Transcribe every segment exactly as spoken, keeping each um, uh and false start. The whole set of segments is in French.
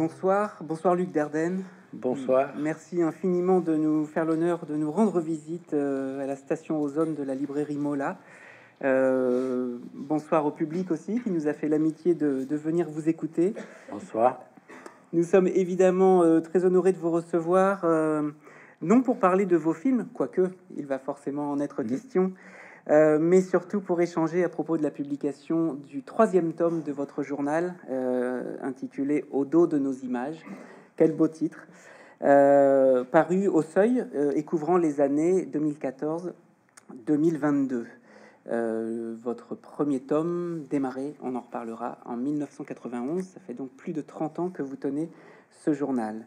bonsoir. Bonsoir Luc Dardenne. Bonsoir. Merci infiniment de nous faire l'honneur de nous rendre visite euh, à la station Ozone de la librairie Mola. Euh, bonsoir au public aussi qui nous a fait l'amitié de, de venir vous écouter. Bonsoir. Nous sommes évidemment euh, très honorés de vous recevoir, euh, non pour parler de vos films, quoique il va forcément en être mmh. question, euh, mais surtout pour échanger à propos de la publication du troisième tome de votre journal, euh, intitulé Au dos de nos images. Quel beau titre, euh, paru au Seuil euh, et couvrant les années deux mille quatorze deux mille vingt-deux. Euh, votre premier tome démarré, on en reparlera, en mille neuf cent quatre-vingt-onze. Ça fait donc plus de trente ans que vous tenez ce journal.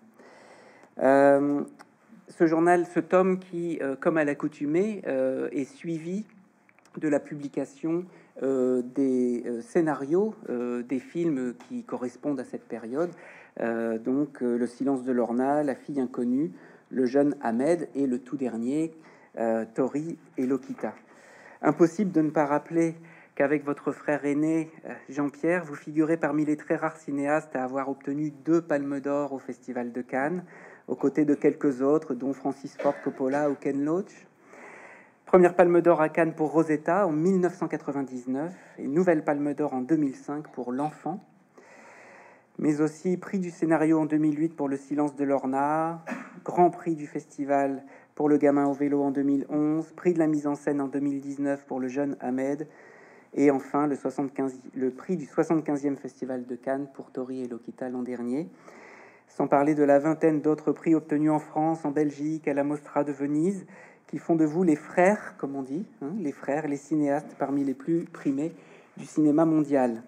Euh, ce journal, ce tome qui, euh, comme à l'accoutumée, euh, est suivi de la publication euh, des euh, scénarios euh, des films qui correspondent à cette période. Euh, donc, euh, Le silence de Lorna, La fille inconnue, Le jeune Ahmed et le tout dernier, euh, Tori et Lokita. Impossible de ne pas rappeler qu'avec votre frère aîné, Jean-Pierre, vous figurez parmi les très rares cinéastes à avoir obtenu deux palmes d'or au Festival de Cannes, aux côtés de quelques autres, dont Francis Ford Coppola ou Ken Loach. Première palme d'or à Cannes pour Rosetta en mille neuf cent quatre-vingt-dix-neuf et nouvelle palme d'or en deux mille cinq pour L'Enfant. Mais aussi prix du scénario en deux mille huit pour Le silence de Lorna, grand prix du festival pour Le gamin au vélo en deux mille onze, prix de la mise en scène en deux mille dix-neuf pour Le jeune Ahmed, et enfin le, soixante-quinze, le prix du soixante-quinzième festival de Cannes pour Tori et Lokita l'an dernier, sans parler de la vingtaine d'autres prix obtenus en France, en Belgique, à la Mostra de Venise, qui font de vous les frères, comme on dit, hein, les frères, les cinéastes parmi les plus primés du cinéma mondial.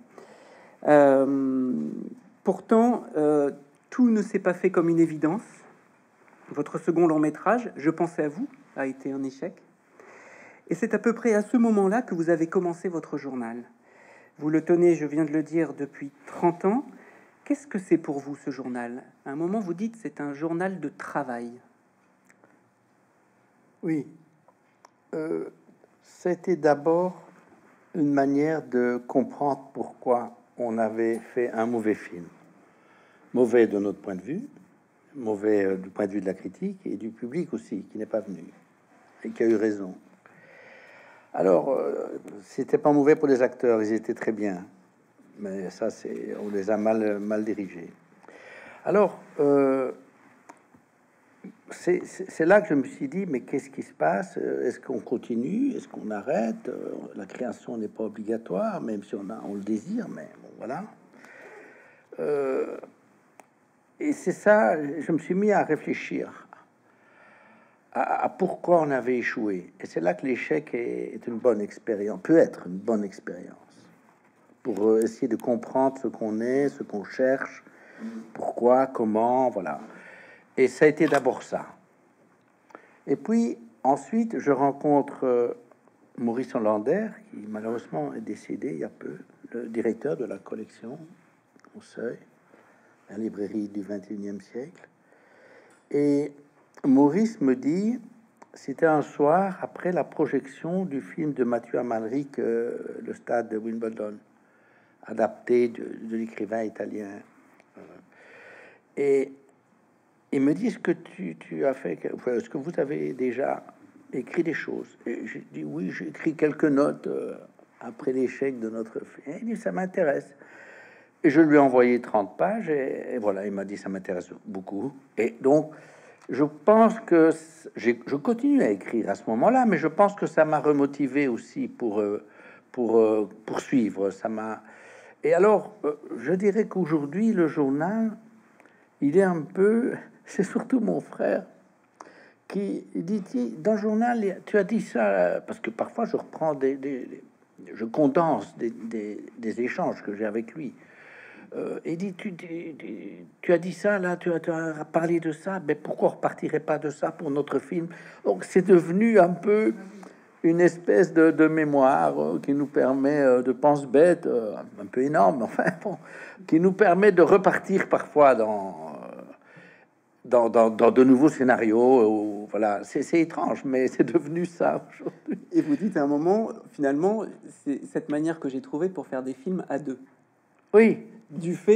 Euh, pourtant, euh, tout ne s'est pas fait comme une évidence. Votre second long métrage, Je pensais à vous, a été un échec. Et c'est à peu près à ce moment-là que vous avez commencé votre journal. Vous le tenez, je viens de le dire, depuis trente ans. Qu'est-ce que c'est pour vous, ce journal? À un moment, vous dites c'est un journal de travail. Oui. Euh, c'était d'abord une manière de comprendre pourquoi on avait fait un mauvais film. Mauvais de notre point de vue, mauvais euh, du point de vue de la critique et du public aussi, qui n'est pas venu et qui a eu raison. Alors, euh, c'était pas mauvais pour les acteurs, ils étaient très bien, mais ça, c'est, on les a mal, mal dirigés. Alors, euh, c'est, c'est, c'est là que je me suis dit, mais qu'est-ce qui se passe? Est-ce qu'on continue? Est-ce qu'on arrête? La création n'est pas obligatoire, même si on, a, on le désire, mais bon, voilà. Euh, et c'est ça, je me suis mis à réfléchir à, à pourquoi on avait échoué. Et c'est là que l'échec est, est une bonne expérience, peut être une bonne expérience, pour essayer de comprendre ce qu'on est, ce qu'on cherche, pourquoi, comment, voilà. Et ça a été d'abord ça. Et puis, ensuite, je rencontre euh, Maurice Hollander, qui malheureusement est décédé il y a peu, le directeur de la collection au Seuil, la librairie du vingt et unième siècle. Et Maurice me dit, c'était un soir après la projection du film de Mathieu Amalric, euh, Le stade de Wimbledon, adapté de, de l'écrivain italien. Euh, et il me dit, est-ce que tu, tu as fait, est-ce que vous avez déjà écrit des choses? Et j'ai dit, oui, j'ai écrit quelques notes euh, après l'échec de notre film. Et il dit, ça m'intéresse. Et je lui ai envoyé trente pages, et, et voilà, il m'a dit, ça m'intéresse beaucoup. Et donc, je pense que j'ai, je continue à écrire à ce moment-là, mais je pense que ça m'a remotivé aussi pour, euh, pour euh, poursuivre. Ça m'a... Et alors, euh, je dirais qu'aujourd'hui, le journal, il est un peu... C'est surtout mon frère qui dit, dans le journal, tu as dit ça, parce que parfois je reprends des... des, des je condense des, des, des échanges que j'ai avec lui. Euh, et dit, tu, tu, tu as dit ça, là, tu as, tu as parlé de ça, mais pourquoi on repartirait pas de ça pour notre film? Donc c'est devenu un peu une espèce de, de mémoire euh, qui nous permet euh, de pense bête, euh, un peu énorme, enfin, bon, qui nous permet de repartir parfois dans... Dans, dans, dans de nouveaux scénarios, où, voilà, c'est, c'est étrange, mais c'est devenu ça aujourd'hui. Et vous dites à un moment, finalement, c'est cette manière que j'ai trouvée pour faire des films à deux. Oui. Du fait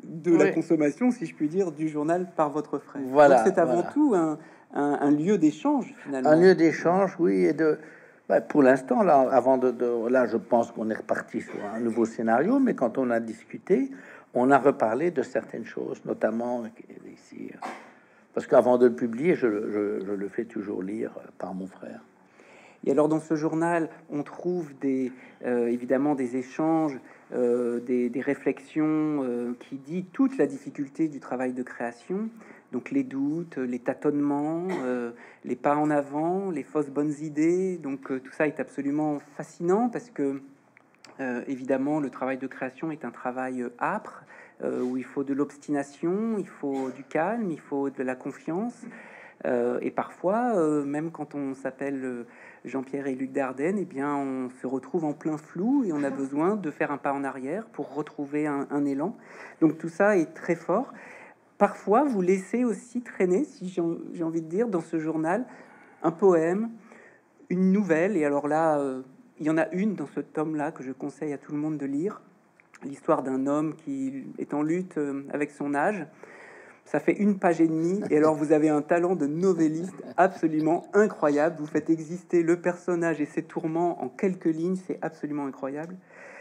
de oui. la consommation, si je puis dire, du journal par votre frère. Voilà. Donc c'est avant voilà. tout un, un, un lieu d'échange, finalement. Un lieu d'échange, oui, et de... Ben, pour l'instant, là, avant de, de... Là, je pense qu'on est reparti sur un nouveau scénario, mais quand on a discuté, on a reparlé de certaines choses, notamment ici... Parce qu'avant de le publier, je, je, je le fais toujours lire par mon frère. Et alors, dans ce journal, on trouve des, euh, évidemment des échanges, euh, des, des réflexions euh, qui dit toute la difficulté du travail de création. Donc, les doutes, les tâtonnements, euh, les pas en avant, les fausses bonnes idées. Donc, euh, tout ça est absolument fascinant parce que, euh, évidemment, le travail de création est un travail âpre, euh, où il faut de l'obstination, il faut du calme, il faut de la confiance. Euh, et parfois, euh, même quand on s'appelle euh, Jean-Pierre et Luc Dardenne, eh bien, on se retrouve en plein flou et on a besoin de faire un pas en arrière pour retrouver un, un élan. Donc tout ça est très fort. Parfois, vous laissez aussi traîner, si j'ai j'ai envie de dire, dans ce journal, un poème, une nouvelle. Et alors là, euh, il y en a une dans ce tome-là que je conseille à tout le monde de lire. L'histoire d'un homme qui est en lutte euh, avec son âge. Ça fait une page et demie, et alors vous avez un talent de novelliste absolument incroyable. Vous faites exister le personnage et ses tourments en quelques lignes, c'est absolument incroyable.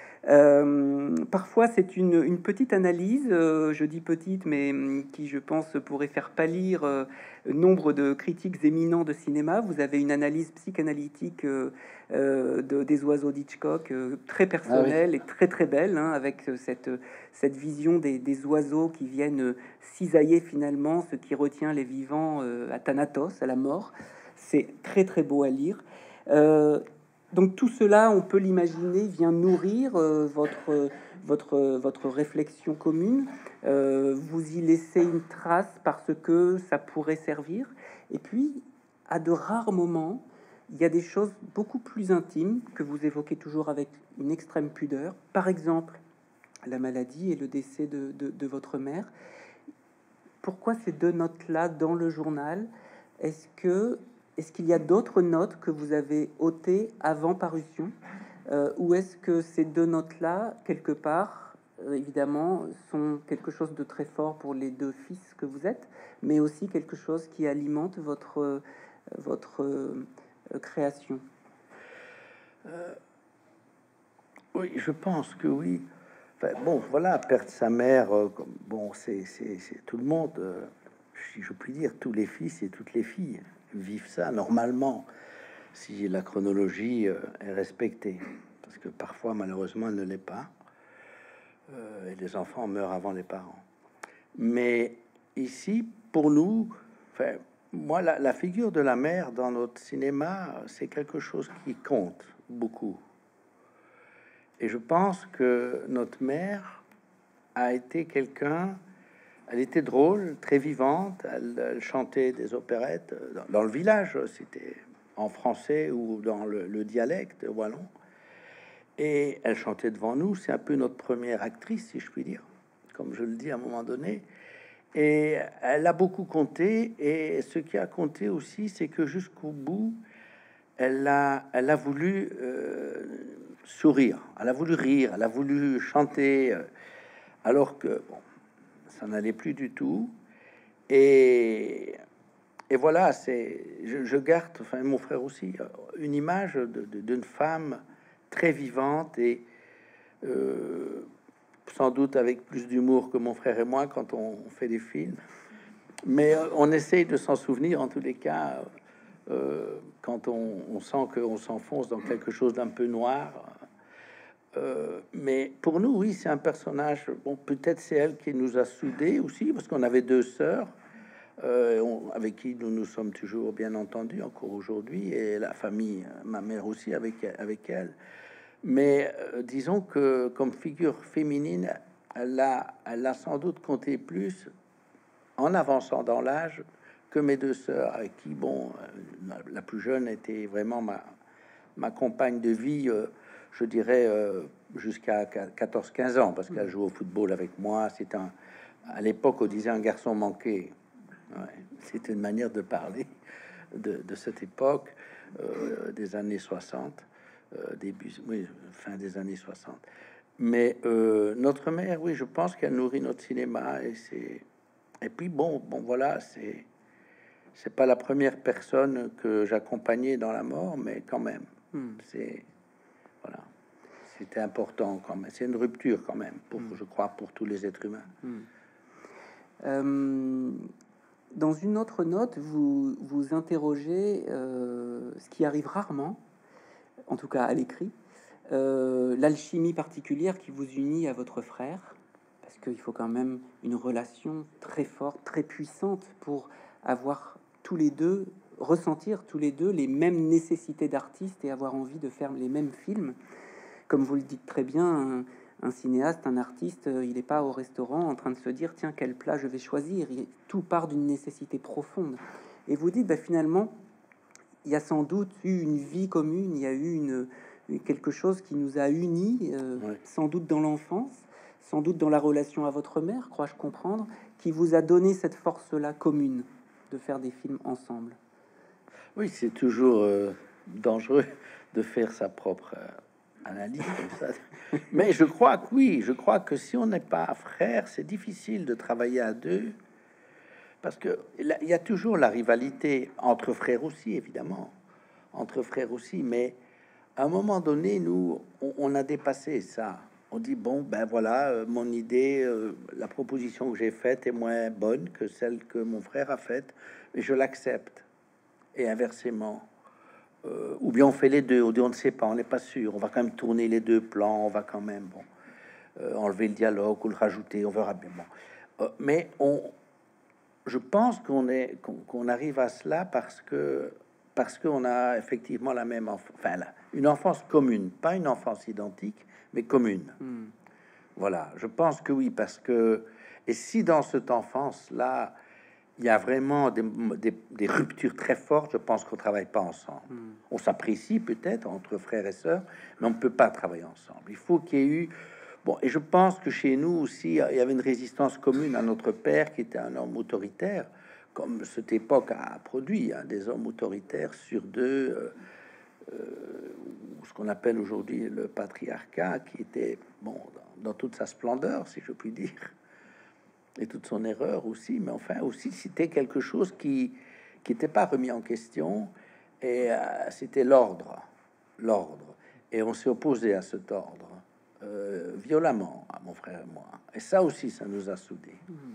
Euh, parfois, c'est une, une petite analyse, euh, je dis petite, mais hum, qui, je pense, pourrait faire pâlir euh, nombre de critiques éminents de cinéma. Vous avez une analyse psychanalytique euh, euh, de, des oiseaux d'Hitchcock, euh, très personnelle Ah oui. et très très belle, hein, avec cette, cette vision des, des oiseaux qui viennent cisailler finalement ce qui retient les vivants euh, à Thanatos, à la mort. C'est très très beau à lire. Euh, donc tout cela, on peut l'imaginer, vient nourrir euh, votre, votre, votre réflexion commune. Euh, vous y laissez une trace parce que ça pourrait servir. Et puis, à de rares moments, il y a des choses beaucoup plus intimes que vous évoquez toujours avec une extrême pudeur. Par exemple, la maladie et le décès de, de, de votre mère. Pourquoi ces deux notes-là dans le journal? Est-ce que Est-ce qu'il y a d'autres notes que vous avez ôtées avant parution, euh, ou est-ce que ces deux notes-là, quelque part, euh, évidemment, sont quelque chose de très fort pour les deux fils que vous êtes, mais aussi quelque chose qui alimente votre, euh, votre euh, création? Euh, oui, je pense que oui. Enfin, bon, voilà, perdre sa mère, euh, comme, bon, c'est tout le monde, euh, si je puis dire, tous les fils et toutes les filles vivent ça normalement, si la chronologie euh, est respectée, parce que parfois, malheureusement, elle ne l'est pas, euh, et les enfants meurent avant les parents. Mais ici, pour nous, enfin, moi, la, la figure de la mère dans notre cinéma, c'est quelque chose qui compte beaucoup. Et je pense que notre mère a été quelqu'un, elle était drôle, très vivante, elle, elle chantait des opérettes dans, dans le village, c'était en français ou dans le, le dialecte wallon. Et elle chantait devant nous, c'est un peu notre première actrice, si je puis dire, comme je le dis à un moment donné. Et elle a beaucoup compté, et ce qui a compté aussi, c'est que jusqu'au bout, elle a, elle a voulu euh, sourire, elle a voulu rire, elle a voulu chanter, euh, alors que bon, ça n'allait plus du tout. Et, et voilà, c'est, je, je garde, enfin mon frère aussi, une image de- de- d'une femme très vivante et euh, sans doute avec plus d'humour que mon frère et moi quand on fait des films. Mais euh, on essaye de s'en souvenir en tous les cas. Euh, quand on, on sent qu'on s'enfonce dans quelque chose d'un peu noir. Euh, mais pour nous, oui, c'est un personnage. Bon, peut-être c'est elle qui nous a soudés aussi, parce qu'on avait deux sœurs euh, on- avec qui nous nous sommes toujours bien entendus encore aujourd'hui, et la famille, ma mère aussi avec avec elle. Mais euh, disons que comme figure féminine, elle a, elle a sans doute compté plus en avançant dans l'âge que mes deux sœurs, avec qui, bon, euh, la plus jeune était vraiment ma, ma compagne de vie, euh, je dirais, euh, jusqu'à quatorze quinze ans, parce qu'elle joue au football avec moi. C'est un, à l'époque, on disait un garçon manqué. Ouais, c'est une manière de parler de, de cette époque, euh, des années soixante, euh, début, oui, fin des années soixante. Mais euh, notre mère, oui, je pense qu'elle nourrit notre cinéma. Et c'est et puis bon, bon voilà, c'est c'est pas la première personne que j'accompagnais dans la mort, mais quand même, Hmm. c'est voilà, c'était important quand même. C'est une rupture quand même, pour Hmm. je crois, pour tous les êtres humains. Hmm. Euh, dans une autre note, vous vous interrogez, euh, ce qui arrive rarement, en tout cas à l'écrit, euh, l'alchimie particulière qui vous unit à votre frère, parce qu'il faut quand même une relation très forte, très puissante pour avoir tous les deux, ressentir tous les deux les mêmes nécessités d'artistes et avoir envie de faire les mêmes films. Comme vous le dites très bien, un, un cinéaste, un artiste, euh, il n'est pas au restaurant en train de se dire tiens, quel plat je vais choisir. Il- tout part d'une nécessité profonde. Et vous dites bah, finalement, il y a sans doute eu une vie commune, il y a eu une, une- quelque chose qui nous a unis, euh, Oui. sans doute dans l'enfance, sans doute dans la relation à votre mère, crois-je comprendre, qui vous a donné cette force-là commune de faire des films ensemble. Oui, c'est toujours euh, dangereux de faire sa propre euh, analyse comme ça. Mais je crois que oui, je crois que si on n'est pas frère, c'est difficile de travailler à deux. Parce que là, il y a toujours la rivalité entre frères aussi, évidemment, entre frères aussi, mais à un moment donné, nous, on, on a dépassé ça. On dit, bon, ben voilà, euh, mon idée, euh, la proposition que j'ai faite est moins bonne que celle que mon frère a faite, mais je l'accepte. Et inversement. Euh, ou bien on fait les deux, ou bien on ne sait pas, on n'est pas sûr. On va quand même tourner les deux plans, on va quand même, bon, euh, enlever le dialogue ou le rajouter, on verra bien. Bon. Euh, mais on, je pense qu'on est qu'on qu'on arrive à cela parce que parce qu'on a effectivement la même enfance, enfin là, une enfance commune, pas une enfance identique, mais commune. Hmm. Voilà, je pense que oui, parce que et si dans cette enfance là il y a vraiment des, des, des ruptures très fortes, je pense qu'on travaille pas ensemble. Hmm. On s'apprécie peut-être entre frères et sœurs, mais on ne peut pas travailler ensemble. Il faut qu'il y ait eu bon, et je pense que chez nous aussi, il y avait une résistance commune à notre père, qui était un homme autoritaire, comme cette époque a produit hein, des hommes autoritaires sur deux, euh, euh, ce qu'on appelle aujourd'hui le patriarcat, qui était bon dans, dans toute sa splendeur, si je puis dire, et toute son erreur aussi, mais enfin aussi c'était quelque chose qui qui n'était pas remis en question, et euh, c'était l'ordre, l'ordre, et on s'est opposé à cet ordre. Euh, violemment à mon frère et moi. Et ça aussi, ça nous a soudés.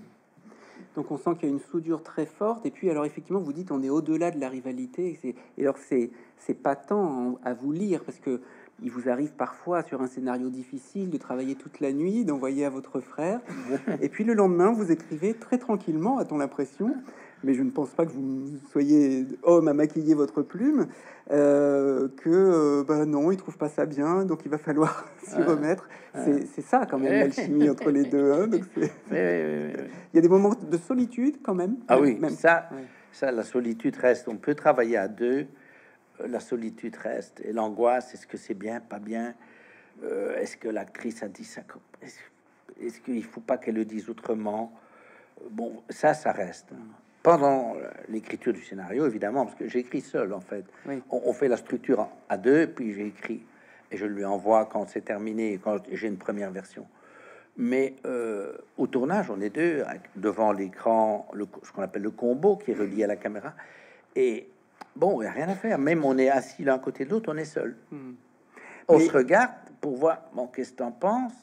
Donc on sent qu'il y a une soudure très forte. Et puis alors effectivement, vous dites on est au-delà de la rivalité. Et, c'est- et alors c'est c'est patent à vous lire parce que il vous arrive parfois sur un scénario difficile de travailler toute la nuit, d'envoyer à votre frère. Et puis le lendemain, vous écrivez très tranquillement, a-t-on l'impression. Mais je ne pense pas que vous soyez homme à maquiller votre plume. euh, que euh, bah non, il trouve pas ça bien, donc il va falloir s'y Ah, remettre. ah. C'est c'est ça quand même l'alchimie entre les deux. Hein, donc c'est- Oui, oui, oui, oui. il y a des moments de solitude quand même. Ah même- oui, même- ça, ouais. ça, la solitude reste. On peut travailler à deux. euh, La solitude reste. Et l'angoisse, est-ce que c'est bien, pas bien? Euh, est-ce que l'actrice a dit ça? comme- Est-ce est-ce qu'il faut pas qu'elle le dise autrement? Euh, Bon, ça, ça reste. Pendant euh, l'écriture du scénario, évidemment, parce que j'écris seul, en fait. Oui. On, on fait la structure en- à deux, puis j'écris. Et je lui envoie quand c'est terminé, quand j'ai une première version. Mais euh, au tournage, on est deux, avec- devant l'écran, le, ce qu'on appelle le combo, qui est relié à la caméra. Et bon, il n'y a rien à faire. Même on est assis l'un côté de l'autre, on est seul. Hmm. On Mais- se regarde pour voir, bon, qu'est-ce que t'en penses?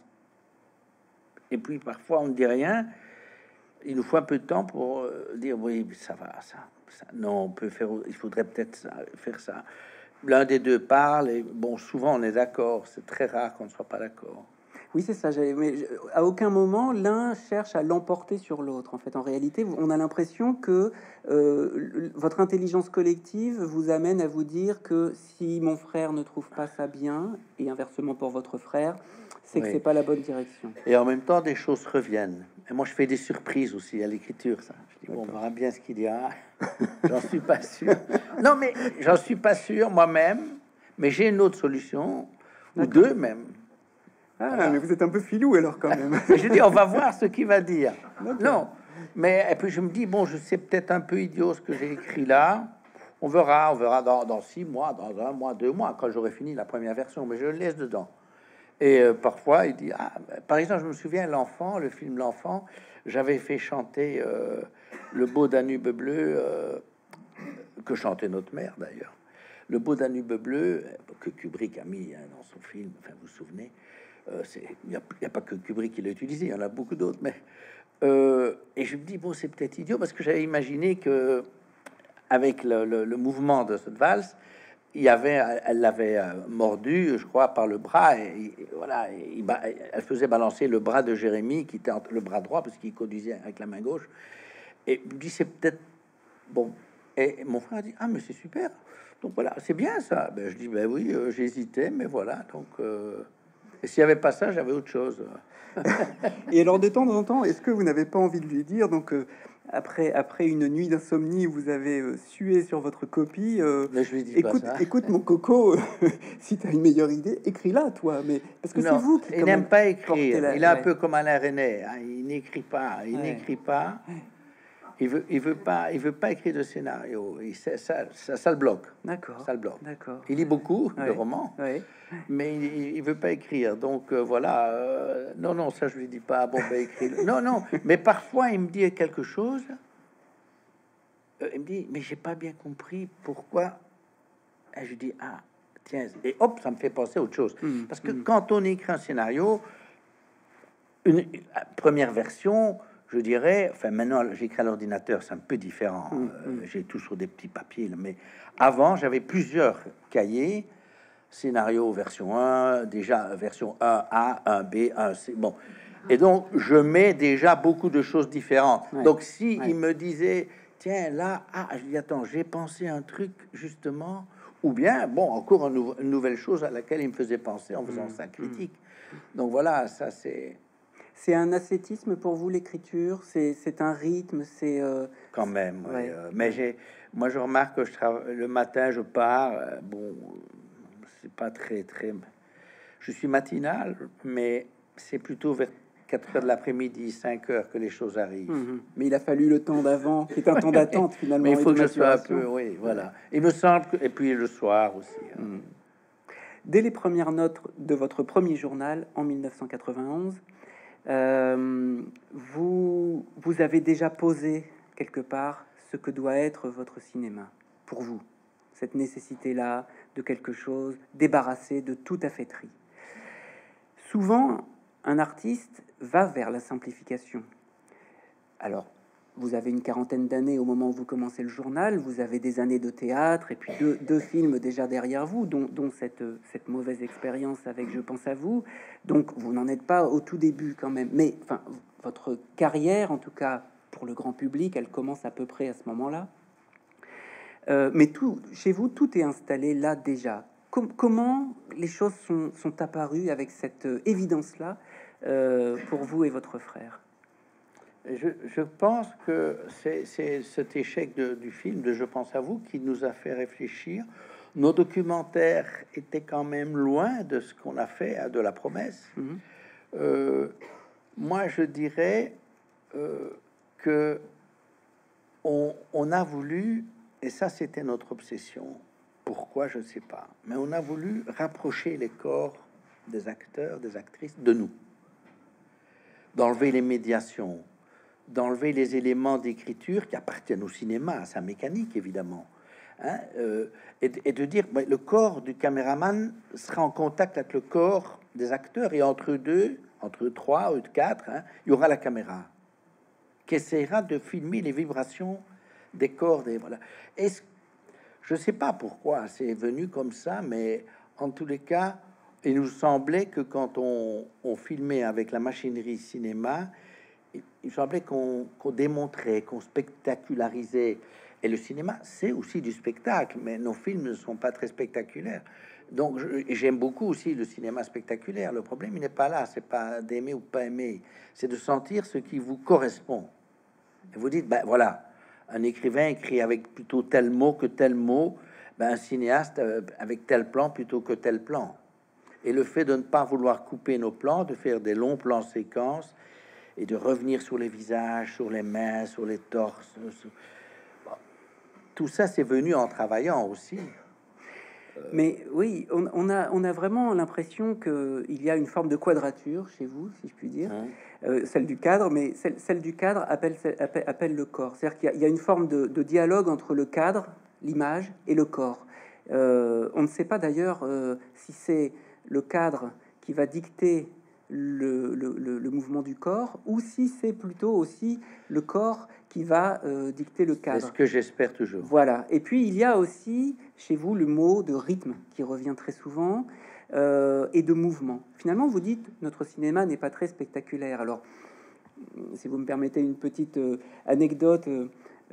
Et puis parfois, on ne dit rien. Il nous faut un peu de temps pour euh, dire, oui, ça va, ça, ça. Non, on peut faire, il faudrait peut-être ça- faire ça. L'un des deux parle, et bon, souvent on est d'accord. C'est très rare qu'on ne soit pas d'accord. Oui, c'est ça. j'avais- Mais je- à aucun moment l'un cherche à l'emporter sur l'autre. En fait, en réalité, on a l'impression que euh, l- votre intelligence collective vous amène à vous dire que si mon frère ne trouve pas ça bien, et inversement pour votre frère, c'est que Oui. c'est pas la bonne direction. Et en même temps, des choses reviennent. Et moi, je fais des surprises aussi à l'écriture. Ça, je dis, bon, on D'accord. verra bien ce qu'il dira. J'en suis pas sûr. Non, mais j'en suis pas sûr moi-même. Mais j'ai une autre solution, ou D'accord. deux même. Ah, Voilà. mais vous êtes un peu filou alors quand même. Et je dis, on va voir ce qu'il va dire. D'accord. Non, mais et puis je me dis, bon, je sais peut-être un peu idiot ce que j'ai écrit là. On verra, on verra dans, dans six mois, dans un mois, deux mois, quand j'aurai fini la première version. Mais je le laisse dedans. Et euh, parfois, il dit, ah, bah, par exemple, je me souviens, L'Enfant, le film L'Enfant, j'avais fait chanter euh, Le beau Danube bleu, euh, que chantait notre mère d'ailleurs. Le beau Danube bleu, que Kubrick a mis hein, dans son film, enfin, vous vous souvenez, euh, c'est, il n'y a, il y a pas que Kubrick qui l'a utilisé, il y en a beaucoup d'autres, mais... Euh, et je me dis, bon, c'est peut-être idiot, parce que j'avais imaginé que, avec le, le, le mouvement de cette valse, il y avait, elle l'avait euh, mordu, je crois, par le bras, et, et voilà, et il, elle faisait balancer le bras de Jérémie, qui était entre le bras droit, parce qu'il conduisait avec la main gauche. Et je me dis, c'est peut-être bon. Et mon frère a dit, ah, mais c'est super. Donc voilà, c'est bien ça. Ben, je dis, ben oui, euh, j'hésitais, mais voilà. Donc, euh, et s'il y avait pas ça, j'avais autre chose. Et alors, de temps en temps, est-ce que vous n'avez pas envie de lui dire, donc, euh, après, après une nuit d'insomnie, vous avez euh, sué sur votre copie, euh, Mais je lui dis écoute, pas ça. écoute, mon coco, si tu as une meilleure idée, écris-la, toi. Mais parce que c'est vous qui il n'aime pas écrire. la... Il est un ouais. peu comme Alain René. Hein. Il n'écrit pas. Il Ouais. n'écrit pas. Il veut, il veut pas, il veut pas écrire de scénario. Il, ça, ça, ça, ça le bloque. D'accord. Ça le bloque. D'accord. Il lit beaucoup ouais. de romans, ouais. mais il, il veut pas écrire. Donc euh, voilà. Euh, non, non, ça je lui dis pas. Bon, ben écris. Non, non. Mais parfois il me dit quelque chose. Euh, il me dit, mais j'ai pas bien compris pourquoi. Et je dis, ah, tiens. Et hop, ça me fait penser à autre chose. Mmh, Parce que mmh. quand on écrit un scénario, une, une première version. Je dirais, enfin maintenant j'écris à l'ordinateur, c'est un peu différent. Mmh, euh, mmh. J'ai tout sur des petits papiers, là, mais avant j'avais plusieurs cahiers, scénario version un, déjà version un A, un B, un C. Bon, et donc je mets déjà beaucoup de choses différentes. Ouais, Donc si ouais. il me disait, tiens là, ah, je dis attends, j'ai pensé un truc justement, ou bien bon encore un nou- une nouvelle chose à laquelle il me faisait penser en faisant Mmh, sa critique. Donc voilà, ça c'est. C'est un ascétisme pour vous, l'écriture? C'est c'est un rythme? C'est euh, Quand même, oui, ouais. euh, mais j'ai, moi je remarque que je travaille le matin, je pars. euh, bon, c'est pas très très. Je suis matinal, mais c'est plutôt vers quatre heures de l'après-midi, cinq heures que les choses arrivent. Mhm. Mais il a fallu le temps d'avant, qui est un temps d'attente finalement. Mais il et faut de que je sois un maturation. peu, oui, voilà. Il me semble que, et puis le soir aussi. hein. Mhm. Dès les premières notes de votre premier journal en mille neuf cent quatre-vingt-onze, euh, vous, vous avez déjà posé quelque part ce que doit être votre cinéma pour vous. Cette nécessité-là de quelque chose débarrassé de toute affaîtrie. Souvent, un artiste va vers la simplification. Alors, vous avez une quarantaine d'années au moment où vous commencez le journal, vous avez des années de théâtre et puis deux, deux films déjà derrière vous, dont, dont cette, cette mauvaise expérience avec Je pense à vous. Donc, vous n'en êtes pas au tout début quand même. Mais enfin, votre carrière, en tout cas pour le grand public, elle commence à peu près à ce moment-là. Euh, mais tout, chez vous, tout est installé là déjà. Com- comment les choses sont, sont apparues avec cette euh, évidence-là euh, pour vous et votre frère? Je, je pense que c'est c'est cet échec de- du film de Je pense à vous qui nous a fait réfléchir. Nos documentaires étaient quand même loin de ce qu'on a fait à De la Promesse. Mhm. Euh, moi, je dirais euh, que on, on a voulu, et ça c'était notre obsession, pourquoi je ne sais pas, mais on a voulu rapprocher les corps des acteurs, des actrices de nous, d'enlever les médiations, d'enlever les éléments d'écriture qui appartiennent au cinéma, à sa mécanique évidemment, hein, euh, et, de- et de dire ouais, le corps du caméraman sera en contact avec le corps des acteurs, et entre eux deux, entre eux trois ou quatre, hein, il y aura la caméra qui essaiera de filmer les vibrations des corps. Des, voilà. Est-ce, je ne sais pas pourquoi c'est venu comme ça, mais en tous les cas, il nous semblait que quand on, on filmait avec la machinerie cinéma, il, il semblait qu'on qu'on démontrait, qu'on spectacularisait. Et le cinéma, c'est aussi du spectacle, mais nos films ne sont pas très spectaculaires. Donc, je- et j'aime beaucoup aussi le cinéma spectaculaire. Le problème, il n'est pas là, c'est pas d'aimer ou pas aimer, c'est de sentir ce qui vous correspond. Et vous dites, ben voilà, un écrivain écrit avec plutôt tel mot que tel mot, ben, un cinéaste euh, avec tel plan plutôt que tel plan. Et le fait de ne pas vouloir couper nos plans, de faire des longs plans séquences et de revenir sur les visages, sur les mains, sur les torses, sur- bon, tout ça c'est venu en travaillant aussi. Mais oui, on, on a, on a vraiment l'impression qu'il y a une forme de quadrature chez vous, si je puis dire, Hein. euh, celle du cadre, mais celle, celle du cadre appelle, appelle, appelle le corps. C'est-à-dire qu'il y, a- il y a une forme de, de dialogue entre le cadre, l'image et le corps. Euh, on ne sait pas d'ailleurs euh, si c'est le cadre qui va dicter le, le- le- le mouvement du corps ou si c'est plutôt aussi le corps qui va euh, dicter le C'est cadre. ce que j'espère toujours. Voilà. Et puis il y a aussi chez vous le mot de rythme qui revient très souvent euh, et de mouvement. Finalement, vous dites notre cinéma n'est pas très spectaculaire. Alors, si vous me permettez une petite euh, anecdote, euh,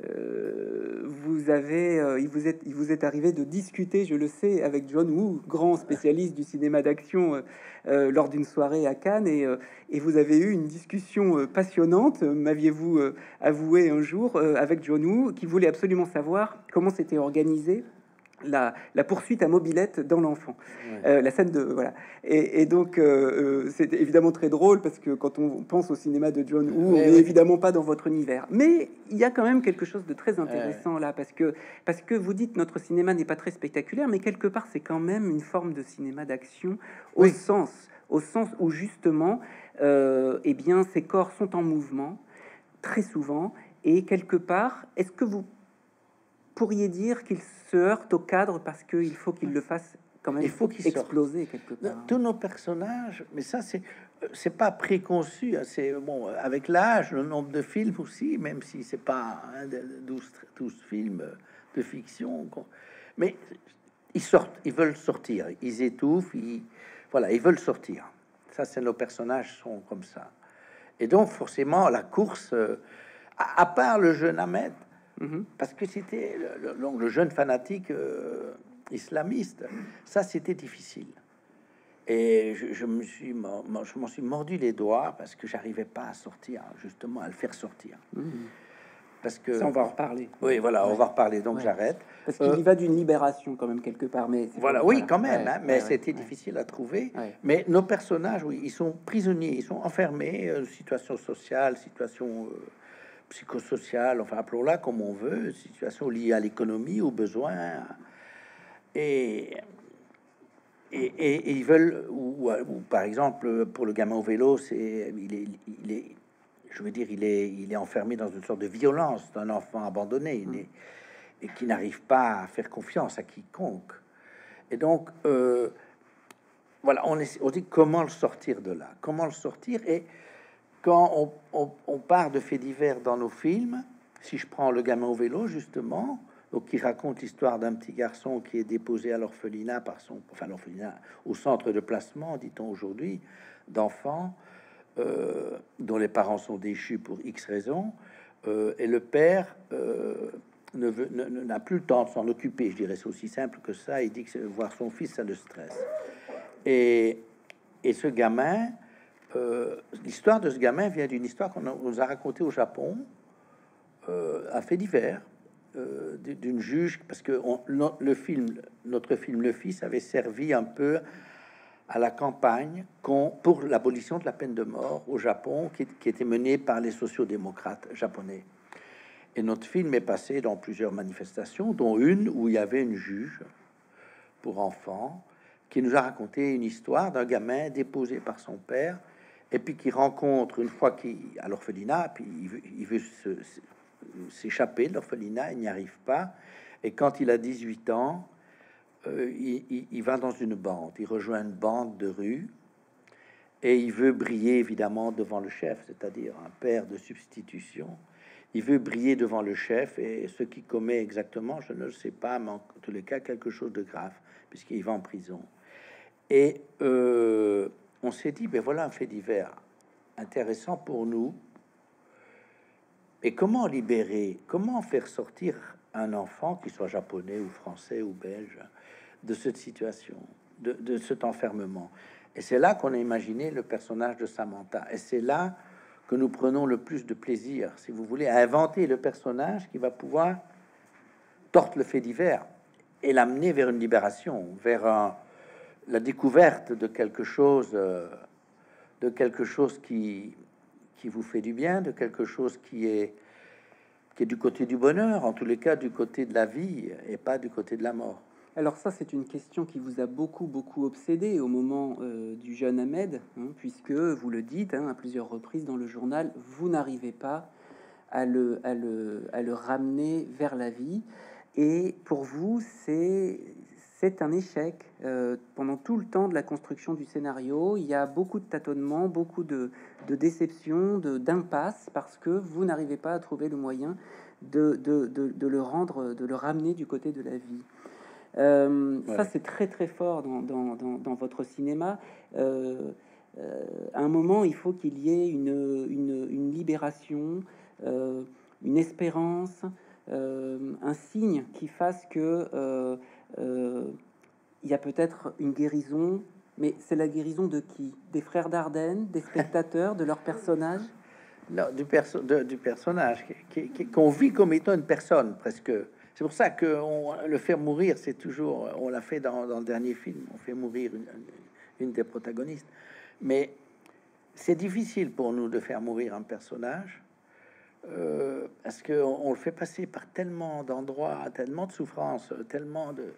euh, vous avez, euh, il vous est, il vous est arrivé de discuter, je le sais, avec John Woo, grand spécialiste du cinéma d'action, euh, euh, lors d'une soirée à Cannes, et, euh, et vous avez eu une discussion euh, passionnante, euh, m'aviez-vous euh, avoué un jour, euh, avec John Woo, qui voulait absolument savoir comment s'était organisé la, la poursuite à mobilette dans l'enfant, Ouais. euh, la scène de voilà. Et, et donc euh, euh, c'est évidemment très drôle parce que quand on pense au cinéma de John Woo, on Ouais, n'est ouais. évidemment pas dans votre univers. Mais il y a quand même quelque chose de très intéressant Ouais. là parce que parce que vous dites notre cinéma n'est pas très spectaculaire, mais quelque part c'est quand même une forme de cinéma d'action au Oui. sens au sens où justement euh, eh bien ces corps sont en mouvement très souvent et quelque part est-ce que vous pourriez dire qu'il se heurte au cadre parce qu'il faut qu'il le fasse quand même Il faut qu'il exploser quelque Non, part. tous nos personnages, mais ça c'est euh, c'est pas préconçu, hein, c'est bon avec l'âge, le nombre de films aussi, même si c'est pas hein, de- douze douze films euh, de fiction, qu'on- mais ils sortent, ils veulent sortir, ils étouffent, ils, voilà, ils veulent sortir. Ça, c'est nos personnages sont comme ça. Et donc forcément la course, euh, à, à part le jeune Ahmed, Mhm. parce que c'était le, le- le jeune fanatique euh, islamiste, ça c'était difficile. Et je, je me suis, mor- mor- je m'en suis mordu les doigts parce que j'arrivais pas à sortir, justement, à le faire sortir. Mhm. Parce que, Ça, on va en reparler. oui, voilà, on Ouais. va reparler, donc Ouais. j'arrête. Parce qu'il Euh, y va d'une libération quand même quelque part. Mais c'est voilà, pas- oui, quand même, Ouais, hein, mais ouais, c'était ouais, difficile à trouver. ouais. Mais nos personnages, oui, ils sont prisonniers, ils sont enfermés, euh, situation sociale, situation euh, psychosociale, enfin appelons-la comme on veut, situation liée à l'économie, aux besoins. Et Et, et- et ils veulent, ou, ou- ou par exemple, pour le gamin au vélo, c'est, il est, il est, je veux dire, il est, il est enfermé dans une sorte de violence d'un enfant abandonné il est- et qui n'arrive pas à faire confiance à quiconque. Et donc, euh, voilà, on, est, on dit comment le sortir de là, comment le sortir. Et quand on, on- on part de faits divers dans nos films, si je prends le gamin au vélo, justement, donc qui raconte l'histoire d'un petit garçon qui est déposé à l'orphelinat par son, enfin l'orphelinat, au centre de placement, dit-on aujourd'hui, d'enfants euh, dont les parents sont déchus pour X raisons, euh, et le père euh, ne veut, ne- ne- n'a plus le temps de s'en occuper. Je dirais c'est aussi simple que ça. Il dit que c'est- voir son fils, ça le stresse. Et, et ce gamin, euh, l'histoire de ce gamin vient d'une histoire qu'on a- on nous a racontée au Japon, euh, un fait divers euh, d- d'une juge, parce que on- no- le film, notre film Le Fils avait servi un peu à la campagne qu'on- pour l'abolition de la peine de mort au Japon, qui, qui était menée par les sociodémocrates japonais. Et notre film est passé dans plusieurs manifestations, dont une où il y avait une juge pour enfants qui nous a raconté une histoire d'un gamin déposé par son père et puis qui rencontre une fois qu'il à l'orphelinat, puis il veut, il veut se- se- s'échapper de l'orphelinat, il n'y arrive pas. Et quand il a dix-huit ans, euh, il, il- il va dans une bande, il rejoint une bande de rue et il veut briller évidemment devant le chef, c'est-à-dire un père de substitution. Il veut briller devant le chef et ce qu'il commet exactement, je ne le sais pas, mais en tous les cas, quelque chose de grave, puisqu'il va en prison. Et euh, on s'est dit, ben voilà un fait divers intéressant pour nous. Et comment libérer, comment faire sortir un enfant, qui soit japonais ou français ou belge, de cette situation, de, de cet enfermement. Et c'est là qu'on a imaginé le personnage de Samantha. Et c'est là que nous prenons le plus de plaisir, si vous voulez, à inventer le personnage qui va pouvoir tordre le fait divers et l'amener vers une libération, vers un- la découverte de quelque chose, euh, de quelque chose qui qui vous fait du bien, de quelque chose qui est qui est du côté du bonheur, en tous les cas du côté de la vie et pas du côté de la mort. Alors ça, c'est une question qui vous a beaucoup, beaucoup obsédé au moment euh, du jeune Ahmed, hein, puisque vous le dites hein, à plusieurs reprises dans le journal, vous n'arrivez pas à le, à, le, à le ramener vers la vie. Et pour vous, c'est c'est un échec. Euh, pendant tout le temps de la construction du scénario, il y a beaucoup de tâtonnements, beaucoup de, de déceptions, de, d'impasses, parce que vous n'arrivez pas à trouver le moyen de, de, de, de le rendre, de le ramener du côté de la vie. Euh, Ouais. Ça, c'est très très fort dans, dans, dans, dans votre cinéma. Euh, euh, à un moment, il faut qu'il y ait une, une, une libération, euh, une espérance, euh, un signe qui fasse que euh, euh, il y a peut-être une guérison. Mais c'est la guérison de qui? Des frères Dardenne, des spectateurs, de leurs personnages? Non, du, perso de- du personnage qui- qui- qu'on vit comme étant une personne presque. C'est pour ça que on, le faire mourir, c'est toujours, on l'a fait dans, dans le dernier film, on fait mourir une, une des protagonistes. Mais c'est difficile pour nous de faire mourir un personnage euh, parce que on, on le fait passer par tellement d'endroits, tellement de souffrances, tellement de,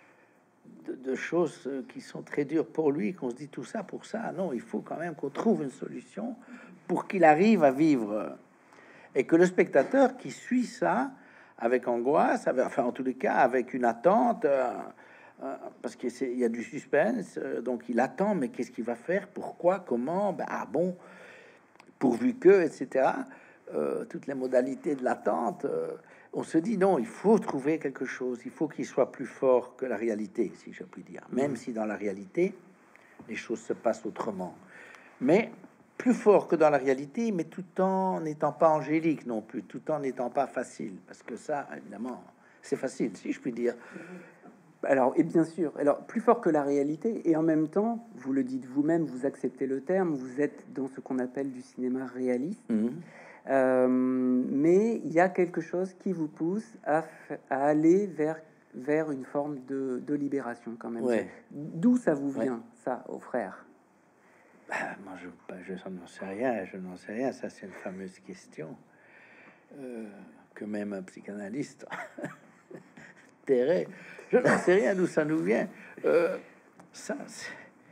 de, de choses qui sont très dures pour lui, qu'on se dit tout ça pour ça. Non, il faut quand même qu'on trouve une solution pour qu'il arrive à vivre et que le spectateur qui suit ça avec angoisse, avec, enfin en tous les cas avec une attente, euh, euh, parce qu'il y a du suspense, euh, donc il attend, mais qu'est-ce qu'il va faire, pourquoi, comment, ben, ah bon, pourvu que, et cetera. Euh, toutes les modalités de l'attente. Euh, on se dit non, il faut trouver quelque chose, il faut qu'il soit plus fort que la réalité, si je puis dire, même Mhm. si dans la réalité les choses se passent autrement. Mais plus fort que dans la réalité, mais tout en n'étant pas angélique non plus, tout en n'étant pas facile, parce que ça, évidemment, c'est facile, si je puis dire. Alors, et bien sûr, alors plus fort que la réalité, et en même temps, vous le dites vous-même, vous acceptez le terme, vous êtes dans ce qu'on appelle du cinéma réaliste, Mhm. euh, mais il y a quelque chose qui vous pousse à, f- à aller vers, vers une forme de, de libération quand même. Ouais. D'où ça vous Ouais. vient, ça, aux frères? Ah, moi, je, bah, je n'en sais rien, je n'en sais rien. Ça, c'est une fameuse question euh, que même un psychanalyste tairait. Je n'en sais rien d'où ça nous vient. Euh, ça, c'est-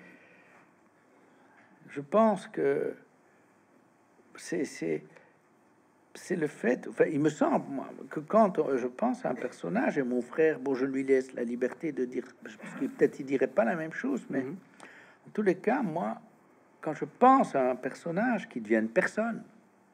je pense que c'est c'est c'est le fait. Enfin, il me semble moi, que quand euh, je pense à un personnage et mon frère, bon, je lui laisse la liberté de dire, parce que peut-être il dirait pas la même chose, mais Mhm. en tous les cas, moi, quand je pense à un personnage qui devient une personne,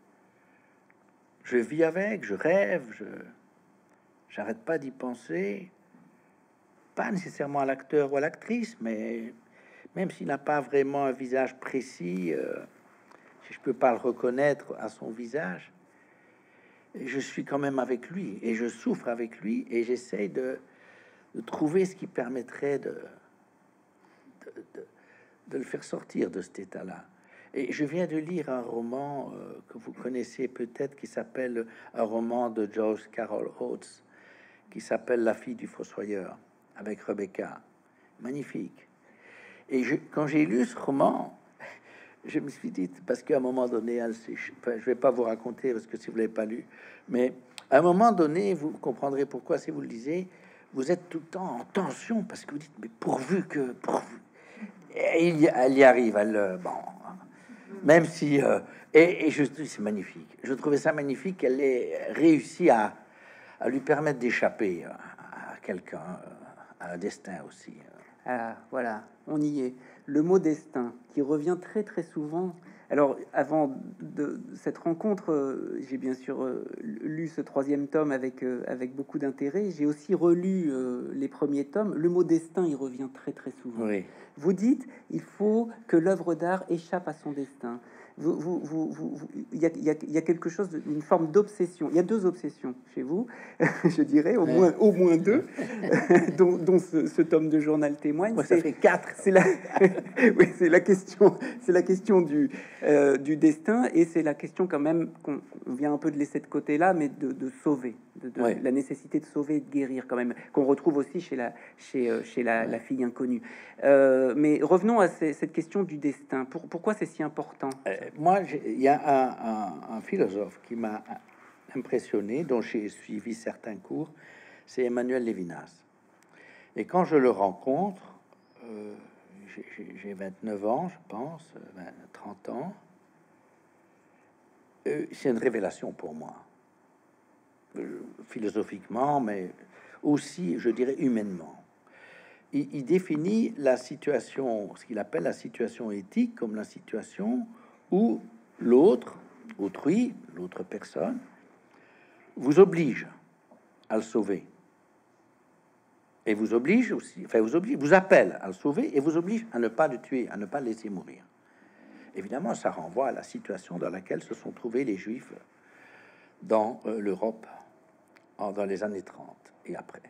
je vis avec, je rêve, je j'arrête pas d'y penser, pas nécessairement à l'acteur ou à l'actrice, mais même s'il n'a pas vraiment un visage précis, euh, si je peux pas le reconnaître à son visage, je suis quand même avec lui et je souffre avec lui et j'essaie de, de trouver ce qui permettrait de, de, de- de le faire sortir de cet état-là. Et je viens de lire un roman euh, que vous connaissez peut-être qui s'appelle un roman de Joyce Carol Oates qui s'appelle La fille du fossoyeur avec Rebecca. Magnifique. Et je, quand j'ai lu ce roman, je me suis dit, parce qu'à un moment donné, elle, c'est- enfin, je vais pas vous raconter parce que si vous l'avez pas lu, mais à un moment donné, vous comprendrez pourquoi si vous le lisez, vous êtes tout le temps en tension parce que vous dites, mais pourvu que, pourvu, et il y- elle y arrive, elle, euh, bon, même si, euh, et, et je dis, c'est magnifique. Je trouvais ça magnifique qu'elle ait réussi à, à lui permettre d'échapper à, à quelqu'un, euh, à un destin aussi. Ah, voilà, on y est. Le mot destin qui revient très très souvent. Alors, avant de cette rencontre, euh, j'ai bien sûr euh, lu ce troisième tome avec, euh, avec beaucoup d'intérêt. J'ai aussi relu euh, les premiers tomes. Le mot destin, il revient très très souvent. Oui. Vous dites, il faut que l'œuvre d'art échappe à son destin. Vous, vous, vous, vous- vous- il y a, il y a- il y a quelque chose, de- une forme d'obsession. Il y a deux obsessions chez vous, je dirais, au moins, au moins deux, dont, dont ce, ce tome de journal témoigne. Moi, ça C'est fait quatre. c'est la, oui, c'est la question, c'est la question du, euh, du destin, et c'est la question quand même qu'on on vient un peu de laisser de côté là, mais de, de sauver, de, de- Ouais. la nécessité de sauver et de guérir quand même, qu'on retrouve aussi chez la, chez, euh, chez la, Ouais. la fille inconnue. Euh, mais revenons à ces- cette question du destin. Pour- pourquoi c'est si important? Euh, moi, j'ai- il y a un, un- un philosophe qui m'a impressionné, dont j'ai suivi certains cours, c'est Emmanuel Lévinas. Et quand je le rencontre, euh, j'ai vingt-neuf ans, je pense, vingt, trente ans, euh, c'est une révélation pour moi, euh, philosophiquement, mais aussi, je dirais, humainement. Il, il définit la situation, ce qu'il appelle la situation éthique, comme la situation où l'autre, autrui, l'autre personne, vous oblige à le sauver. Et vous oblige aussi, enfin vous oblige, vous appelle à le sauver et vous oblige à ne pas le tuer, à ne pas le laisser mourir. Évidemment, ça renvoie à la situation dans laquelle se sont trouvés les Juifs dans euh, l'Europe dans les années trente et après.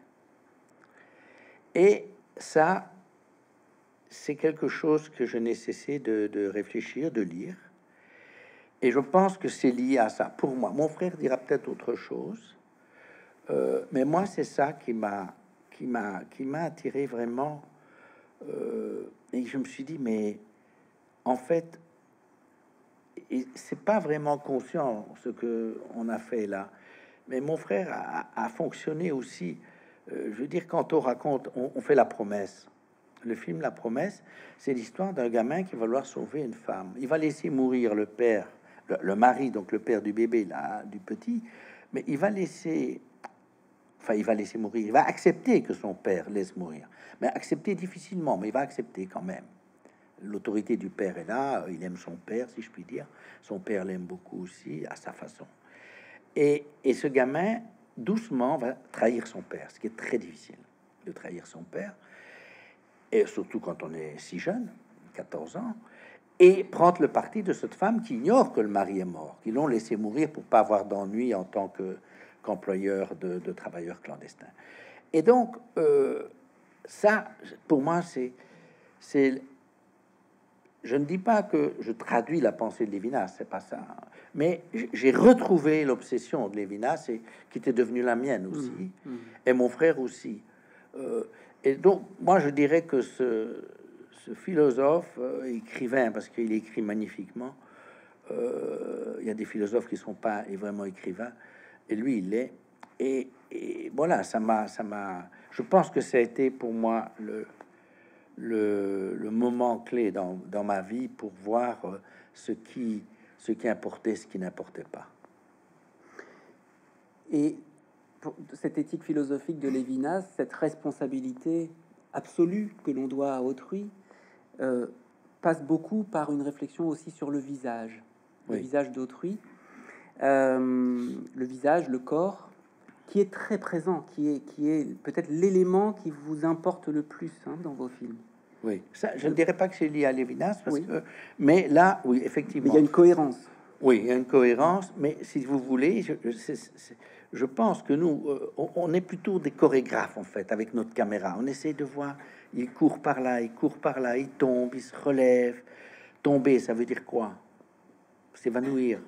Et ça, c'est quelque chose que je n'ai cessé de, de réfléchir, de lire. Et je pense que c'est lié à ça. Pour moi, mon frère dira peut-être autre chose, euh, mais moi, c'est ça qui m'a qui m'a qui m'a attiré vraiment. Euh, et je me suis dit, mais en fait, et c'est pas vraiment conscient ce que on a fait là. Mais mon frère a, a fonctionné aussi. Euh, je veux dire, quand on raconte, on, on fait la promesse. Le film La Promesse, c'est l'histoire d'un gamin qui va vouloir sauver une femme. Il va laisser mourir le père, le, le mari, donc le père du bébé, là, du petit, mais il va laisser, enfin, il va laisser mourir. Il va accepter que son père laisse mourir, mais accepter difficilement, mais il va accepter quand même. L'autorité du père est là, il aime son père, si je puis dire. Son père l'aime beaucoup aussi, à sa façon. Et, et ce gamin, doucement, va trahir son père, ce qui est très difficile, de trahir son père, et surtout quand on est si jeune, quatorze ans, et prendre le parti de cette femme qui ignore que le mari est mort, qui l'ont laissé mourir pour pas avoir d'ennui en tant que qu'employeur de, de travailleurs clandestins. Et donc, euh, ça, pour moi, c'est... c'est je ne dis pas que je traduis la pensée de Lévinas, c'est pas ça. Mais j'ai retrouvé l'obsession de Lévinas, et qui était devenue la mienne aussi, mmh, mmh. et mon frère aussi. Euh, et donc, moi, je dirais que ce, ce philosophe, euh, écrivain, parce qu'il écrit magnifiquement, euh, il y a des philosophes qui sont pas vraiment écrivains, et lui, il l'est. Et, et voilà, ça m'a, ça m'a. Je pense que ça a été pour moi le. Le, le moment clé dans, dans ma vie pour voir euh, ce qui, ce qui importait, ce qui n'importait pas. Et pour cette éthique philosophique de Lévinas, cette responsabilité absolue que l'on doit à autrui, euh, passe beaucoup par une réflexion aussi sur le visage, le oui. visage d'autrui, euh, le visage, le corps, qui est très présent, qui est, qui est peut-être l'élément qui vous importe le plus hein, dans vos films. Oui, ça, je ne dirais pas que c'est lié à Lévinas, parce oui. que, mais là, oui, effectivement. Mais il y a une cohérence. Oui, il y a une cohérence, mais si vous voulez, je, je, je pense que nous, euh, on, on est plutôt des chorégraphes, en fait, avec notre caméra. On essaie de voir, il court par là, il court par là, il tombe, il se relève. Tomber, ça veut dire quoi? S'évanouir,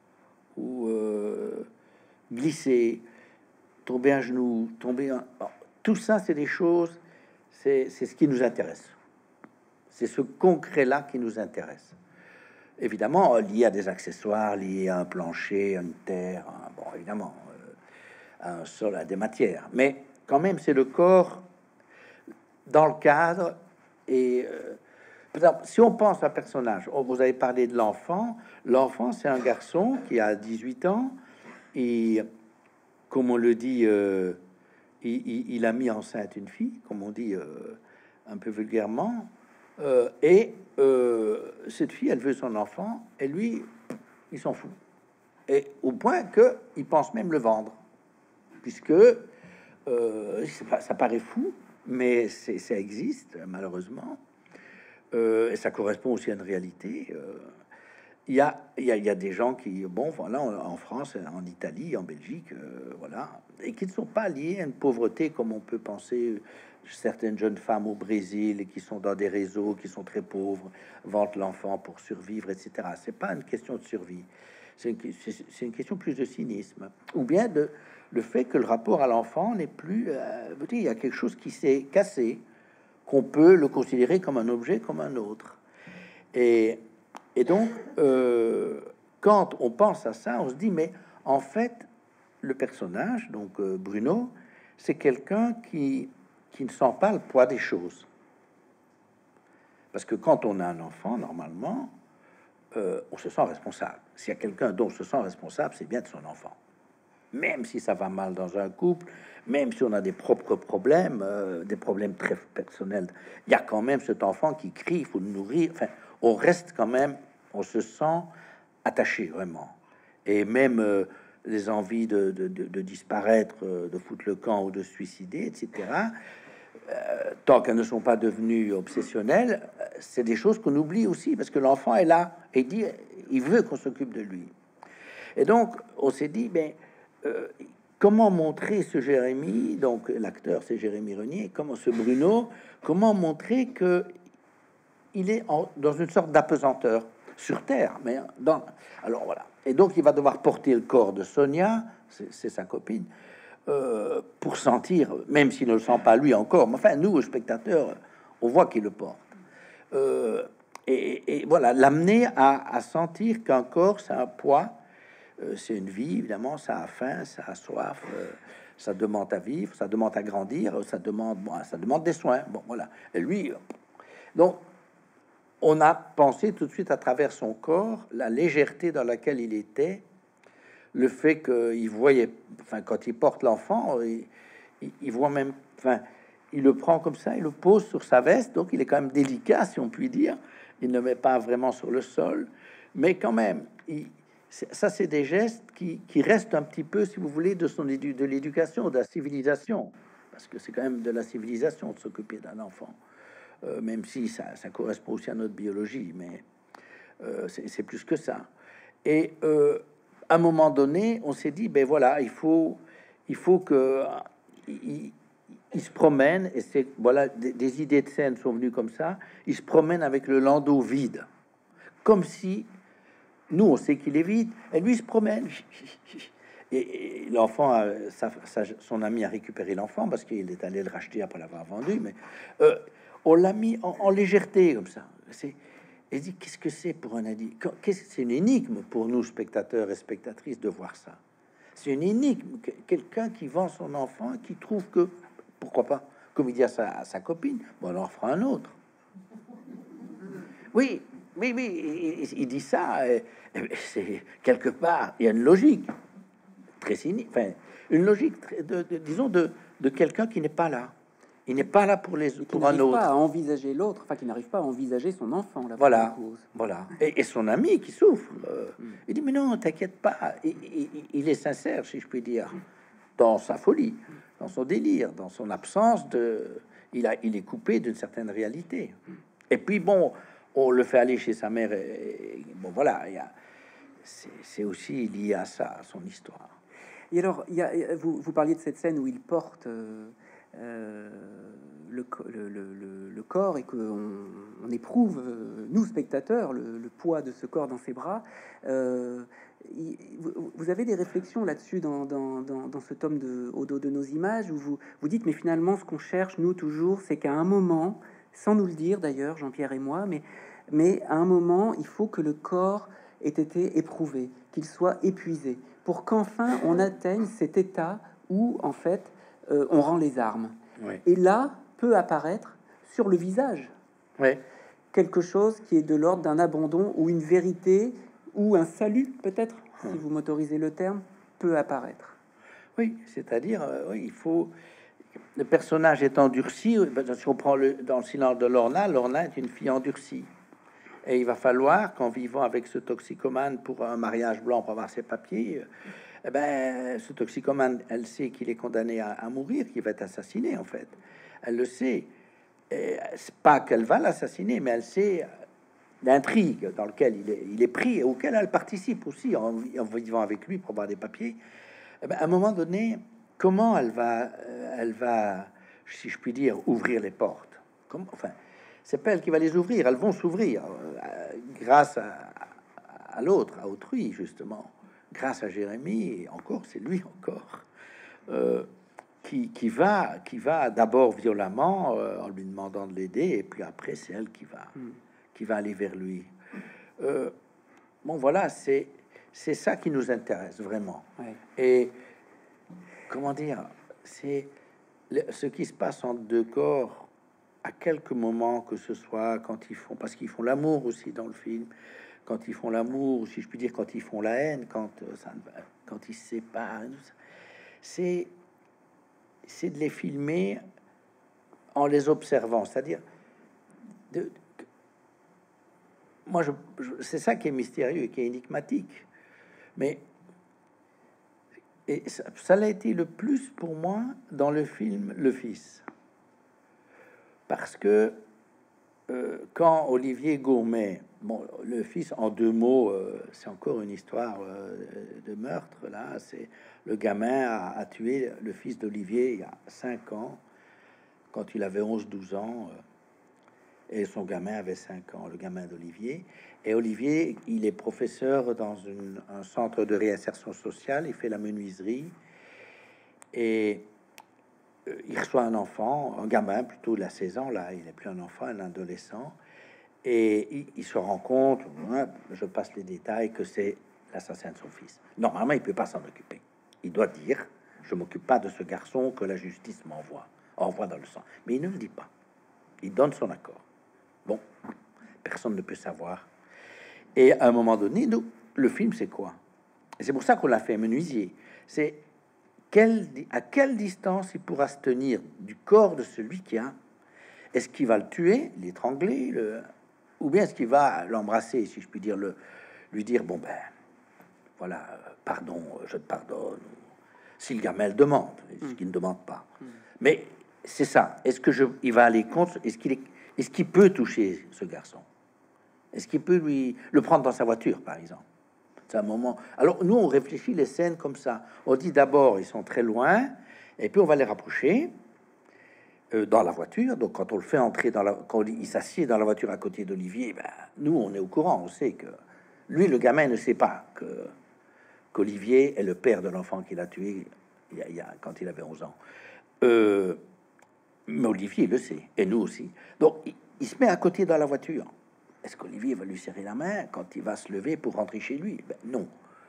ou euh, glisser, tomber à genoux, tomber... En... Bon, tout ça, c'est des choses, c'est ce qui nous intéresse. C'est ce concret-là qui nous intéresse. Évidemment, lié à des accessoires, lié à un plancher, à une terre, à, bon, évidemment, euh, à un sol, à des matières. Mais quand même, c'est le corps dans le cadre. Et euh, par exemple, si on pense à un personnage, oh, vous avez parlé de l'enfant. L'enfant, c'est un garçon qui a dix-huit ans. Et comme on le dit, euh, il, il, il a mis enceinte une fille, comme on dit euh, un peu vulgairement. Euh, et euh, cette fille, elle veut son enfant, et lui, il s'en fout. Et au point que il pense même le vendre, puisque euh, pas, ça paraît fou, mais ça existe malheureusement, euh, et ça correspond aussi à une réalité. Euh, il y a, il y a, il y a des gens qui, bon, voilà, en France, en Italie, en Belgique, euh, voilà, et qui ne sont pas liés à une pauvreté comme on peut penser. Certaines jeunes femmes au Brésil qui sont dans des réseaux, qui sont très pauvres, vendent l'enfant pour survivre, et cetera. C'est pas une question de survie, c'est une, une question plus de cynisme, ou bien de le fait que le rapport à l'enfant n'est plus. Euh, il y a quelque chose qui s'est cassé, qu'on peut le considérer comme un objet, comme un autre. Et, et donc, euh, quand on pense à ça, on se dit, mais en fait, le personnage, donc euh, Bruno, c'est quelqu'un qui qui ne sent pas le poids des choses. Parce que quand on a un enfant, normalement, euh, on se sent responsable. S'il y a quelqu'un dont on se sent responsable, c'est bien de son enfant. Même si ça va mal dans un couple, même si on a des propres problèmes, euh, des problèmes très personnels, il y a quand même cet enfant qui crie, il faut le nourrir. Enfin, on reste quand même, on se sent attaché vraiment. Et même euh, les envies de, de, de, de disparaître, euh, de foutre le camp ou de se suicider, et cetera, euh, tant qu'elles ne sont pas devenues obsessionnelles, euh, c'est des choses qu'on oublie aussi, parce que l'enfant est là et dit, il veut qu'on s'occupe de lui. Et donc, on s'est dit, ben, euh, comment montrer ce Jérémie, donc l'acteur c'est Jérémie Renier, comment ce Bruno, comment montrer que il est en, dans une sorte d'apesanteur sur Terre, mais dans... Alors voilà. Et donc, il va devoir porter le corps de Sonia, c'est sa copine, euh, pour sentir, même s'il ne le sent pas lui encore, mais enfin, nous, spectateurs, on voit qu'il le porte. Euh, et, et voilà, l'amener à, à sentir qu'un corps, c'est un poids, euh, c'est une vie, évidemment, ça a faim, ça a soif, euh, ça demande à vivre, ça demande à grandir, ça demande, bon, ça demande des soins. Bon, voilà. Et lui, donc, on a pensé tout de suite à travers son corps, la légèreté dans laquelle il était, le fait qu'il voyait, enfin, quand il porte l'enfant, il, il, il voit même, enfin, il le prend comme ça, il le pose sur sa veste, donc il est quand même délicat, si on peut dire. Il ne met pas vraiment sur le sol, mais quand même, il, ça, c'est des gestes qui, qui restent un petit peu, si vous voulez, de son édu, de l'éducation, de la civilisation, parce que c'est quand même de la civilisation de s'occuper d'un enfant. Euh, même si ça, ça correspond aussi à notre biologie, mais euh, c'est plus que ça. Et euh, à un moment donné, on s'est dit, ben voilà, il faut, il faut que il, il se promène, et c'est voilà, des, des idées de scène sont venues comme ça. Il se promène avec le landau vide, comme si nous on sait qu'il est vide, et lui il se promène. Et, et l'enfant, son ami a récupéré l'enfant parce qu'il est allé le racheter après l'avoir vendu, mais euh, on l'a mis en, en légèreté comme ça. C'est, et dit, qu'est-ce que c'est pour un adulte? C'est une énigme pour nous, spectateurs et spectatrices, de voir ça. C'est une énigme. Quelqu'un qui vend son enfant, qui trouve que, pourquoi pas, comme il dit à sa, à sa copine, bon, on en fera un autre. Oui, oui, oui, il, il dit ça. C'est quelque part, il y a une logique très cynique, enfin, une logique, très, de, de, disons, de, de quelqu'un qui n'est pas là. Il n'est pas là pour les et pour un autre. Pas à envisager l'autre, enfin qui n'arrive pas à envisager son enfant. Là, voilà, voilà. Et, et son ami qui souffre. Euh, mm. Il dit mais non, t'inquiète pas. Il, il, il est sincère, si je puis dire, dans sa folie, dans son délire, dans son absence de. Il a, il est coupé d'une certaine réalité. Et puis bon, on le fait aller chez sa mère. Et, et, bon voilà, il y a. C'est aussi lié à ça, à son histoire. Et alors, il y a, vous, vous parliez de cette scène où il porte. Euh, Euh, le, le, le, le corps et qu'on on éprouve, euh, nous spectateurs, le, le poids de ce corps dans ses bras. Euh, y, vous, vous avez des réflexions là-dessus dans, dans, dans, dans ce tome de Au dos de nos images où vous vous dites mais finalement ce qu'on cherche nous toujours, c'est qu'à un moment, sans nous le dire d'ailleurs, Jean-Pierre et moi, mais, mais à un moment il faut que le corps ait été éprouvé, qu'il soit épuisé, pour qu'enfin on atteigne cet état où en fait Euh, on rend les armes. Oui. Et là, peut apparaître sur le visage oui. quelque chose qui est de l'ordre d'un abandon ou une vérité ou un salut, peut-être, hum. si vous m'autorisez le terme, peut apparaître. Oui, c'est-à-dire, euh, oui, il faut... Le personnage est endurci. Si on prend le, dans le silence de Lorna, Lorna est une fille endurcie. Et il va falloir qu'en vivant avec ce toxicomane pour un mariage blanc, pour avoir ses papiers... Eh ben, ce toxicomane, elle sait qu'il est condamné à, à mourir, qu'il va être assassiné, en fait. Elle le sait. C'est pas qu'elle va l'assassiner, mais elle sait l'intrigue dans lequel il est, il est pris et auquel elle participe aussi en, en vivant avec lui pour avoir des papiers. Eh ben, à un moment donné, comment elle va, elle va, si je puis dire, ouvrir les portes? Comme, enfin, c'est pas elle qui va les ouvrir, elles vont s'ouvrir euh, grâce à, à l'autre, à autrui, justement. Grâce à Jérémie, et encore, c'est lui encore, euh, qui, qui va, qui va d'abord violemment euh, en lui demandant de l'aider, et puis après, c'est elle qui va, mm. qui va aller vers lui. Euh, bon, voilà, c'est c'est ça qui nous intéresse vraiment. Ouais. Et comment dire, c'est le- ce qui se passe entre deux corps, à quelques moments que ce soit, quand ils font, parce qu'ils font l'amour aussi dans le film, quand ils font l'amour, si je puis dire, quand ils font la haine, quand euh, ça, ne va- quand ils se séparent, et tout ça, c'est c'est de les filmer en les observant, c'est-à-dire, de, moi, je, je- c'est ça qui est mystérieux, qui est énigmatique, mais et ça, ça l'a été le plus pour moi dans le film Le Fils, parce que euh, quand Olivier Gourmet, bon, le fils, en deux mots, euh, c'est encore une histoire euh, de meurtre. Là, c'est le gamin a, a tué le fils d'Olivier il y a cinq ans, quand il avait onze douze ans, euh, et son gamin avait cinq ans, le gamin d'Olivier. Et Olivier, il est professeur dans une- un centre de réinsertion sociale, il fait la menuiserie, et euh, il reçoit un enfant, un gamin plutôt, il a seize ans, là, il n'est plus un enfant, un adolescent. Et il, il se rend compte, hein, je passe les détails, que c'est l'assassin de son fils. Normalement, il peut pas s'en occuper. Il doit dire, je m'occupe pas de ce garçon que la justice m'envoie, envoie dans le sang. Mais il ne le dit pas. Il donne son accord. Bon, personne ne peut savoir. Et à un moment donné, nous, le film, c'est quoi? Et c'est pour ça qu'on l'a fait menuisier. C'est quel, à quelle distance il pourra se tenir du corps de celui qui a. Est-ce qu'il va le tuer, l'étrangler, le ou bien est-ce qu'il va l'embrasser, si je puis dire, le, lui dire, bon ben, voilà, euh, pardon, euh, je te pardonne, ou si le gamin le demande, ce qu'il ne demande pas. Mais c'est ça. Est-ce que je, il va aller contre, est-ce qu'il est, est-ce qu'il peut toucher ce garçon? Est-ce qu'il peut lui le prendre dans sa voiture, par exemple? C'est un moment. Alors nous, on réfléchit les scènes comme ça. On dit d'abord, ils sont très loin, et puis on va les rapprocher. Euh, dans la voiture, donc quand on le fait entrer dans la, quand il s'assied dans la voiture à côté d'Olivier, ben, nous on est au courant, on sait que lui, le gamin, ne sait pas que qu'Olivier est le père de l'enfant qu'il a tué il y a, il y a- quand il avait onze ans. Euh, mais Olivier le sait, et nous aussi. Donc il, il se met à côté dans la voiture. Est-ce qu'Olivier va lui serrer la main quand il va se lever pour rentrer chez lui? Ben, non.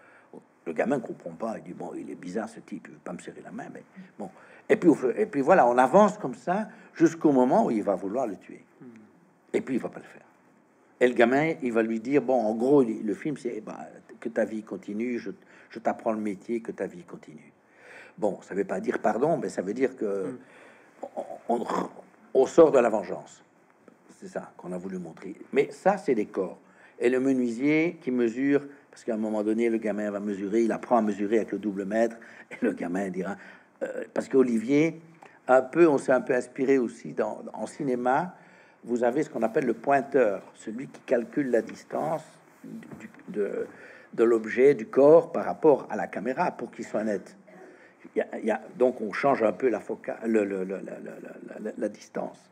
Le gamin comprend pas, il dit bon, il est bizarre ce type, il veut pas me serrer la main, mais bon. Et puis, et puis voilà, on avance comme ça jusqu'au moment où il va vouloir le tuer. Et puis il va pas le faire. Et le gamin, il va lui dire bon, en gros, le film c'est bah, que ta vie continue, je, je t'apprends le métier, que ta vie continue. Bon, ça veut pas dire pardon, mais ça veut dire que on, on, on sort de la vengeance. C'est ça qu'on a voulu montrer. Mais ça, c'est des corps. Et le menuisier qui mesure, parce qu'à un moment donné, le gamin va mesurer, il apprend à mesurer avec le double mètre, et le gamin dira, euh, parce qu'Olivier, un peu, on s'est un peu inspiré aussi dans, en cinéma, vous avez ce qu'on appelle le pointeur, celui qui calcule la distance du, de, de l'objet, du corps, par rapport à la caméra, pour qu'il soit net. Il y a, il y a, donc on change un peu la, foca, le, le, le, la, la, la, la distance.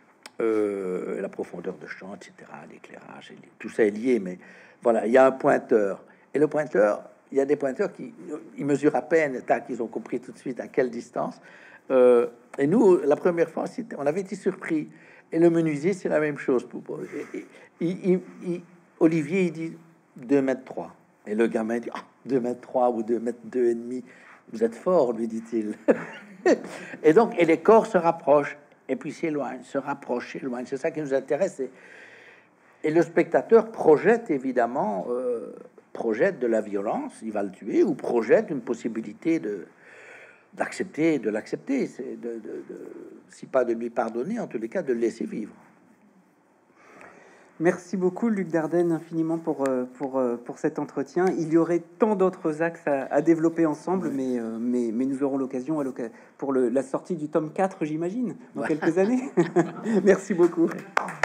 Euh, la profondeur de champ, et cetera, l'éclairage, tout ça est lié, mais voilà, il y a un pointeur. Et le pointeur, il y a des pointeurs qui ils mesurent à peine, tac, ils ont compris tout de suite à quelle distance. Euh, et nous, la première fois, on avait été surpris. Et le menuisier, c'est la même chose. Pour, pour et, et, il, il, Olivier, il dit deux mètres trois. Et le gamin dit ah, deux mètres trois ou deux mètres deux et demi. Vous êtes fort, lui dit-il. Et donc, et les corps se rapprochent. Et puis s'éloigne, se rapproche, s'éloigne. C'est ça qui nous intéresse. Et, et le spectateur projette évidemment, euh, projette de la violence, il va le tuer, ou projette une possibilité de d'accepter, de l'accepter, c'est de, de, de, si pas de lui pardonner, en tous les cas de le laisser vivre. Merci beaucoup, Luc Dardenne, infiniment pour, pour, pour cet entretien. Il y aurait tant d'autres axes à, à développer ensemble, ouais. mais, mais, mais nous aurons l'occasion pour le, la sortie du tome quatre, j'imagine, dans ouais. quelques années. Merci beaucoup.